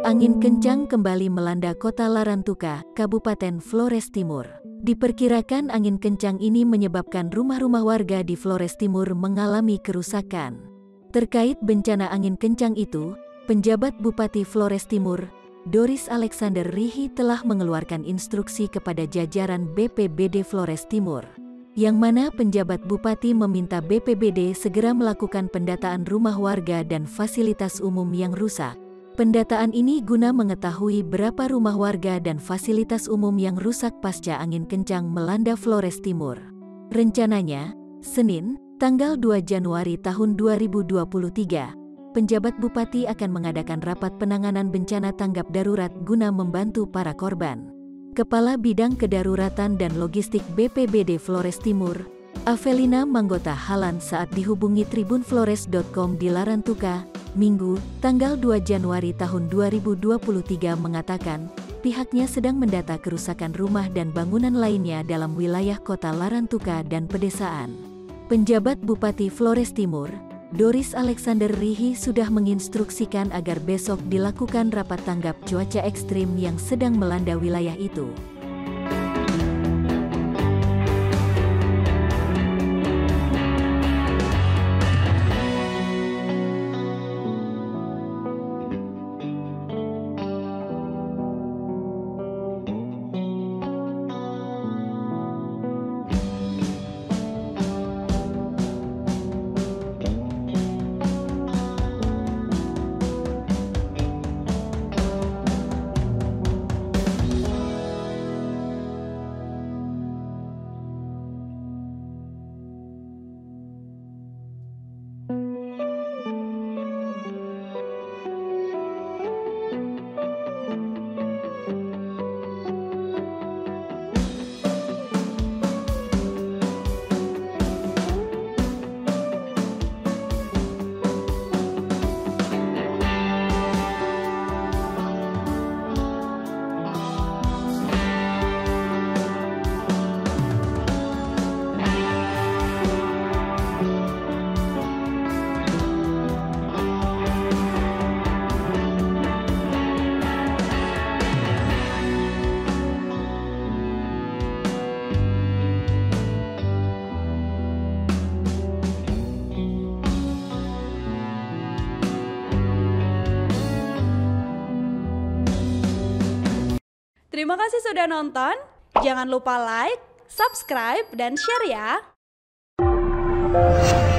Angin kencang kembali melanda kota Larantuka, Kabupaten Flores Timur. Diperkirakan angin kencang ini menyebabkan rumah-rumah warga di Flores Timur mengalami kerusakan. Terkait bencana angin kencang itu, penjabat Bupati Flores Timur, Doris Alexander Rihi telah mengeluarkan instruksi kepada jajaran BPBD Flores Timur, yang mana penjabat Bupati meminta BPBD segera melakukan pendataan rumah warga dan fasilitas umum yang rusak. Pendataan ini guna mengetahui berapa rumah warga dan fasilitas umum yang rusak pasca angin kencang melanda Flores Timur. Rencananya, Senin, tanggal 2 Januari tahun 2023, penjabat Bupati akan mengadakan rapat penanganan bencana tanggap darurat guna membantu para korban. Kepala Bidang Kedaruratan dan Logistik BPBD Flores Timur, Avelina Manggota Halan saat dihubungi tribunflores.com di Larantuka, Minggu, tanggal 2 Januari tahun 2023 mengatakan, pihaknya sedang mendata kerusakan rumah dan bangunan lainnya dalam wilayah kota Larantuka dan pedesaan. Penjabat Bupati Flores Timur, Doris Alexander Rihi sudah menginstruksikan agar besok dilakukan rapat tanggap cuaca ekstrim yang sedang melanda wilayah itu. Terima kasih sudah nonton. Jangan lupa like, subscribe, dan share ya.